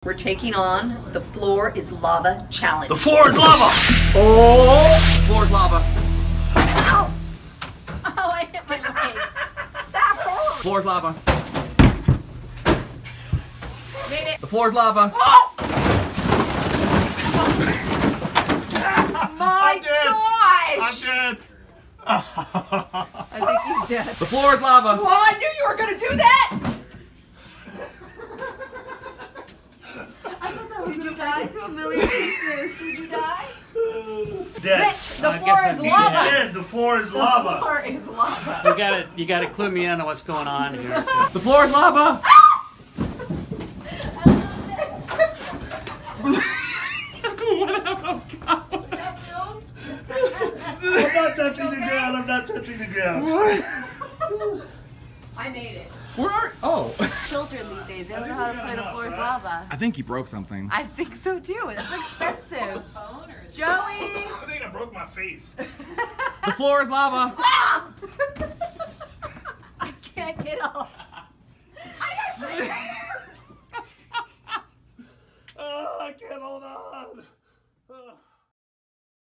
We're taking on the Floor is Lava challenge. The floor is lava! Oh! Floor is lava. Ow! Oh, I hit my leg. That hurt. Floor is lava. Made it. The floor is lava. Oh! My I'm dead. gosh! I'm dead. I think he's dead. The floor is lava. Oh, I knew you were gonna do that! I thought that was gonna die to a million pieces. Did you die? Dead. Rich, the I floor guess is I'm lava! Dead. The floor is The lava. floor is lava. You gotta clue me in on what's going on here. The floor is lava. I'm not touching the ground. I'm not touching the ground. What? I made it. Where are? Oh. Children these days, they don't know how to play the floor is lava. I think you broke something. I think so too. It's expensive. Joey! I think I broke my face. The floor is lava. I can't get up. Oh, I can't hold on.